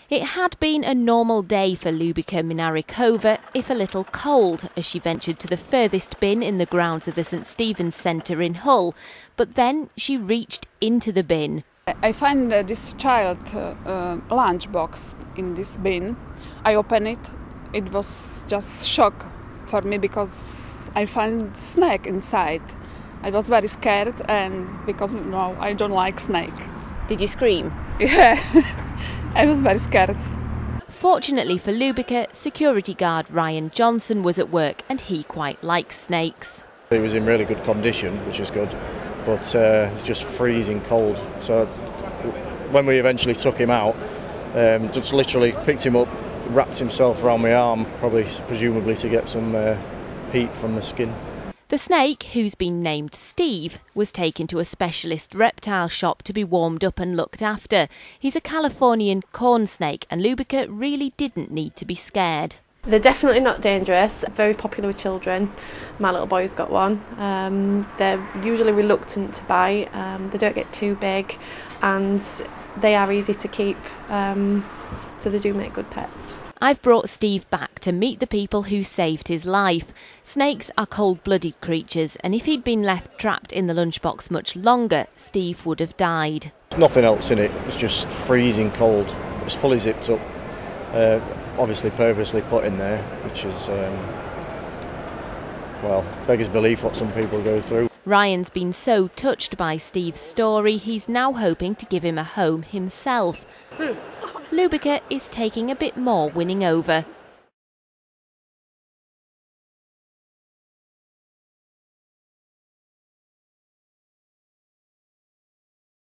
It had been a normal day for Lubica Minarikova, if a little cold, as she ventured to the furthest bin in the grounds of the St Stephen's Centre in Hull. But then she reached into the bin. I find this child lunchbox in this bin. I opened it. It was just shock for me because I found snake inside. I was very scared, and because I don't like snake. Did you scream? Yeah. I was very scared. Fortunately for Lubica, security guard Ryan Johnson was at work and he quite likes snakes. He was in really good condition, which is good, but it's just freezing cold. So when we eventually took him out, just literally picked him up, wrapped himself around my arm, presumably to get some heat from the skin. The snake, who's been named Steve, was taken to a specialist reptile shop to be warmed up and looked after. He's a Californian corn snake, and Lubica really didn't need to be scared. They're definitely not dangerous, very popular with children. My little boy's got one. They're usually reluctant to bite, they don't get too big, and they are easy to keep, so they do make good pets. I've brought Steve back to meet the people who saved his life. Snakes are cold-blooded creatures, and if he'd been left trapped in the lunchbox much longer, Steve would have died. Nothing else in it, it was just freezing cold. It was fully zipped up, obviously purposely put in there, which is, well, beggars belief what some people go through. Ryan's been so touched by Steve's story, he's now hoping to give him a home himself. Lubica is taking a bit more winning over.